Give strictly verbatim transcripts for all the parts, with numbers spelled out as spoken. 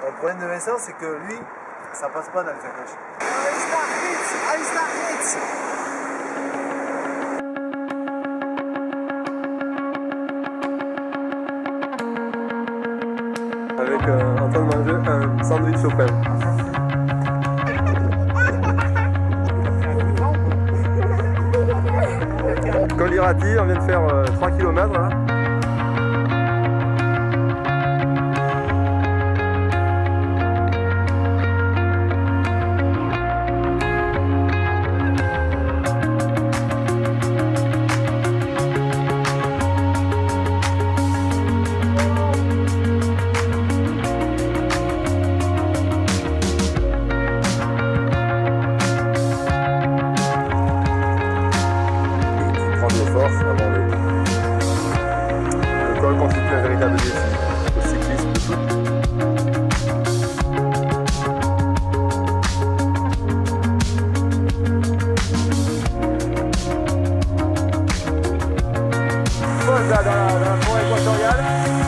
Le problème de Vincent, c'est que lui, ça passe pas dans le sacoche. Avec euh, en train de manger un sandwich au pain. Colirati, on vient de faire euh, trois kilomètres là. Avant le, le col constitue un véritable défi au cyclisme de foot. Pause là dans la, dans la forêt équatoriale.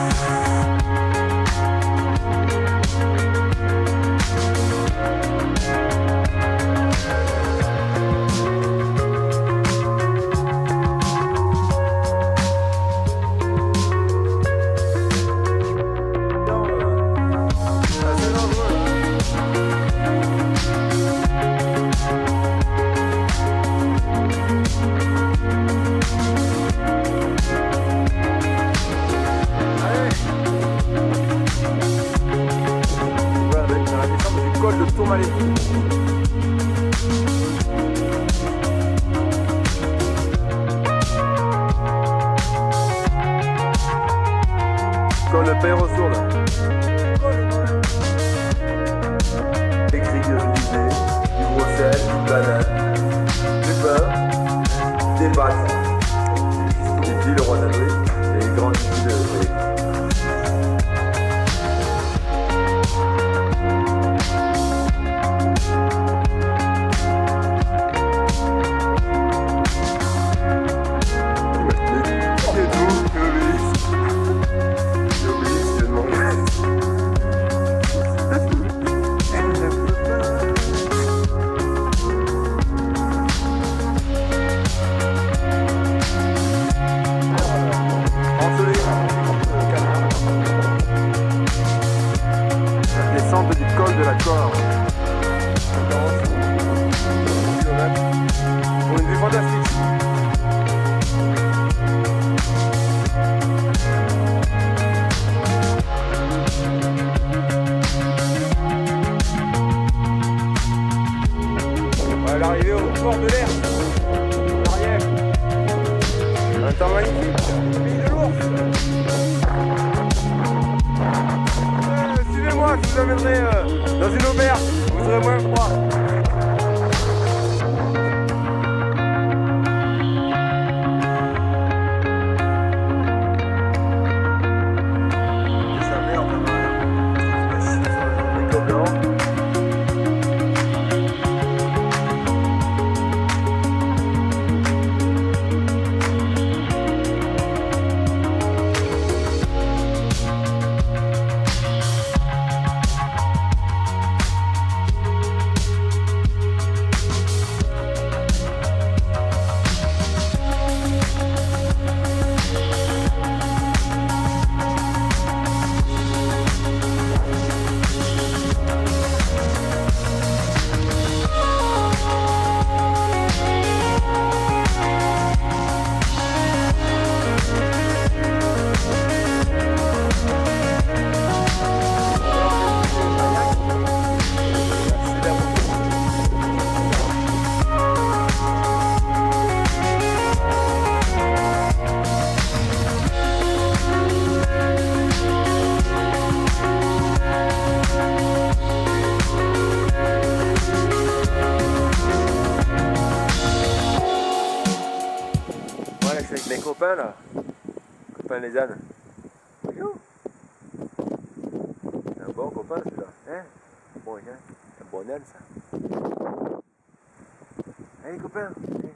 Col de Tourmalet. Col de Peyresourde. Des grilles de visée, du gros sel, du banane, du beurre, des pâtes, des petits, le roi d'André, et les grandes petits de Frédéric. Du col de la Cor. Pour une vue fantastique. À l'arrivée au port de l'Air, en arrière. Un temps magnifique, pays de l'ours. Suivez-moi, je vous amènerai euh, dans une auberge, vous serez moins froid. Avec mes copains là, copains les ânes. C'est un bon copain celui-là, hein? Bon, hein? Un bon aile ça. Allez copains!